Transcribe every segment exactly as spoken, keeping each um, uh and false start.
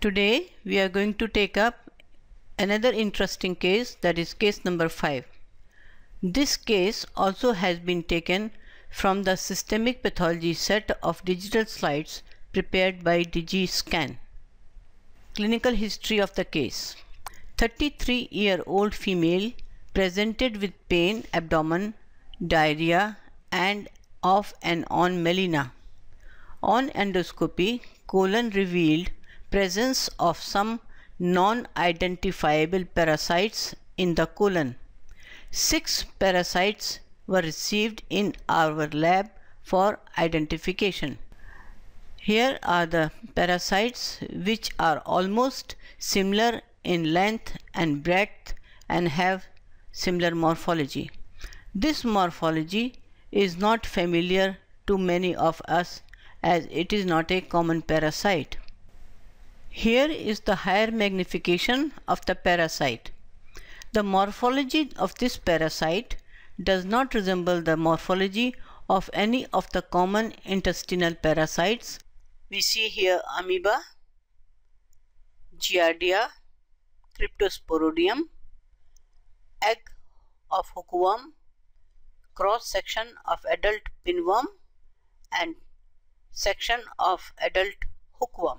Today we are going to take up another interesting case, that is case number five. This case also has been taken from the systemic pathology set of digital slides prepared by Digiscan. Clinical history of the case. thirty-three year old female presented with pain, abdomen, diarrhea and off and on melena. On endoscopy, colon revealed presence of some non-identifiable parasites in the colon. Six parasites were received in our lab for identification. Here are the parasites, which are almost similar in length and breadth and have similar morphology. This morphology is not familiar to many of us as it is not a common parasite. Here is the higher magnification of the parasite. The morphology of this parasite does not resemble the morphology of any of the common intestinal parasites. We see here amoeba, giardia, cryptosporidium, egg of hookworm, cross section of adult pinworm and section of adult hookworm.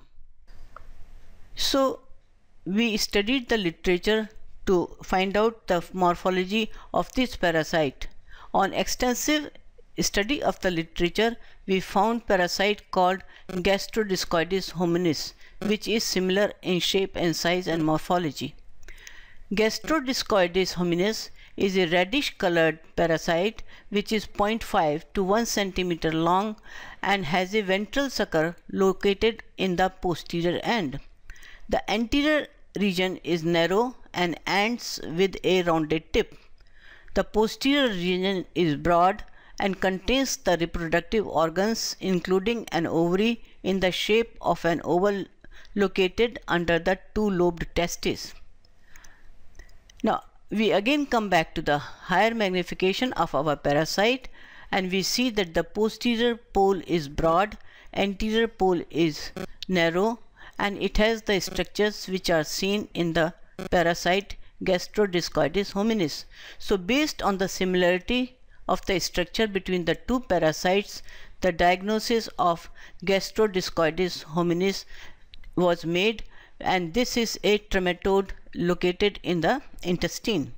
So we studied the literature to find out the morphology of this parasite. On extensive study of the literature, we found parasite called Gastrodiscoides hominis, which is similar in shape and size and morphology. Gastrodiscoides hominis is a reddish colored parasite which is zero point five to one centimeter long and has a ventral sucker located in the posterior end. The anterior region is narrow and ends with a rounded tip. The posterior region is broad and contains the reproductive organs including an ovary in the shape of an oval located under the two-lobed testes. Now we again come back to the higher magnification of our parasite and we see that the posterior pole is broad, anterior pole is narrow, and it has the structures which are seen in the parasite Gastrodiscoides hominis. So based on the similarity of the structure between the two parasites, the diagnosis of Gastrodiscoides hominis was made, and this is a trematode located in the intestine.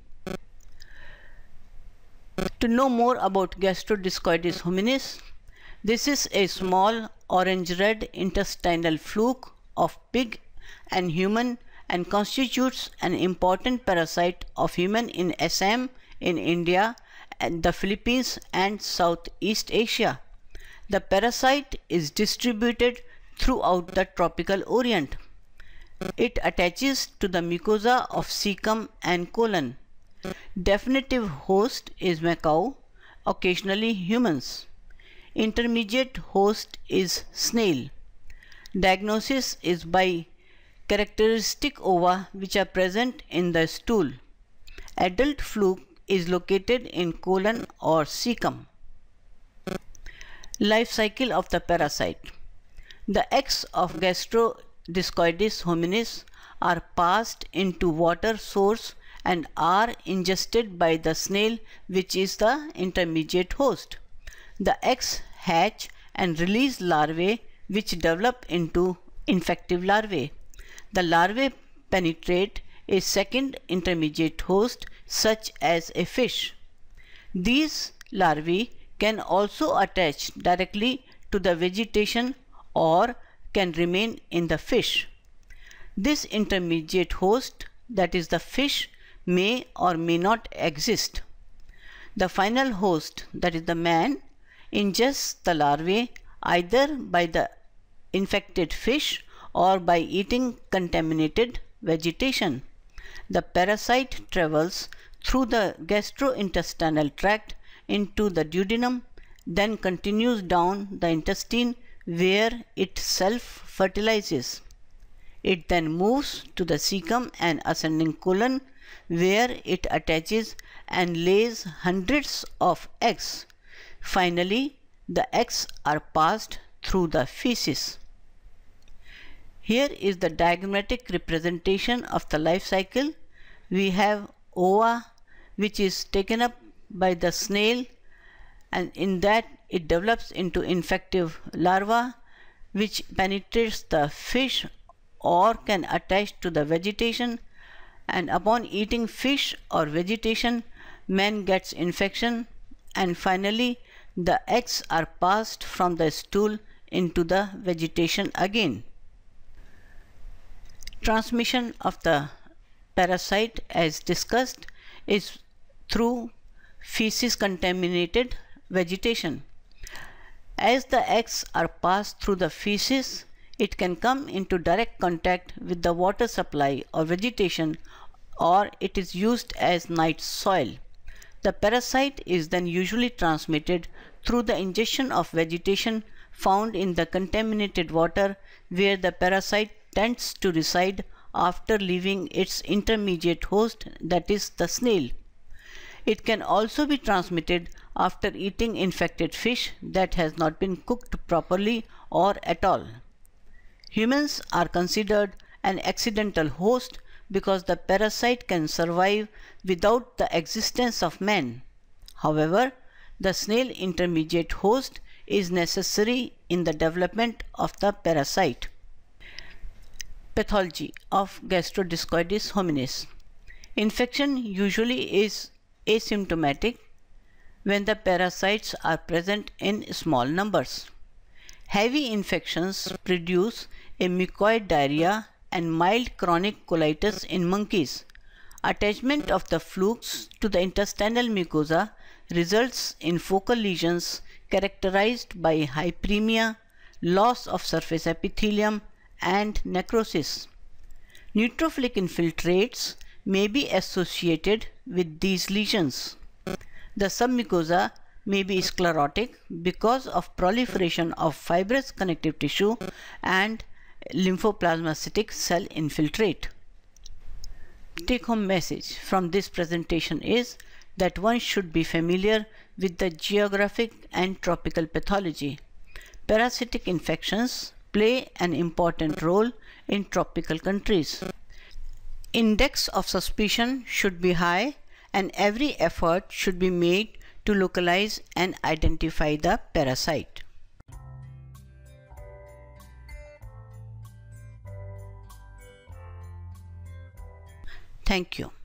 To know more about Gastrodiscoides hominis, this is a small orange-red intestinal fluke of pig and human and constitutes an important parasite of human in Assam, in India, and the Philippines and Southeast Asia. The parasite is distributed throughout the tropical Orient. It attaches to the mucosa of cecum and colon. Definitive host is macaw, occasionally humans. Intermediate host is snail. Diagnosis is by characteristic ova which are present in the stool. Adult fluke is located in colon or cecum. Life cycle of the parasite. The eggs of Gastrodiscoides hominis are passed into water source and are ingested by the snail, which is the intermediate host. The eggs hatch and release larvae which develop into infective larvae. The larvae penetrate a second intermediate host such as a fish. These larvae can also attach directly to the vegetation or can remain in the fish. This intermediate host, that is the fish, may or may not exist. The final host, that is the man, ingests the larvae either by the infected fish or by eating contaminated vegetation. The parasite travels through the gastrointestinal tract into the duodenum, then continues down the intestine where it self-fertilizes. It then moves to the cecum and ascending colon where it attaches and lays hundreds of eggs. Finally, the eggs are passed through the feces. Here is the diagrammatic representation of the life cycle. We have ova, which is taken up by the snail, and in that it develops into infective larva which penetrates the fish or can attach to the vegetation, and upon eating fish or vegetation man gets infection, and finally the eggs are passed from the stool into the vegetation again. Transmission of the parasite, as discussed, is through feces contaminated vegetation. As the eggs are passed through the feces, it can come into direct contact with the water supply or vegetation, or it is used as night soil. The parasite is then usually transmitted through the ingestion of vegetation found in the contaminated water, where the parasite tends to reside after leaving its intermediate host, that is the snail. It can also be transmitted after eating infected fish that has not been cooked properly or at all. Humans are considered an accidental host because the parasite can survive without the existence of man. However, the snail intermediate host is necessary in the development of the parasite. Pathology of Gastrodiscoides hominis. Infection usually is asymptomatic when the parasites are present in small numbers. Heavy infections produce a mucoid diarrhea and mild chronic colitis in monkeys. Attachment of the flukes to the intestinal mucosa results in focal lesions characterized by hyperemia, loss of surface epithelium, and necrosis. Neutrophilic infiltrates may be associated with these lesions. The submucosa may be sclerotic because of proliferation of fibrous connective tissue and lymphoplasmacytic cell infiltrate. Take-home message from this presentation is that one should be familiar with the geographic and tropical pathology. Parasitic infections play an important role in tropical countries. Index of suspicion should be high, and every effort should be made to localize and identify the parasite. Thank you.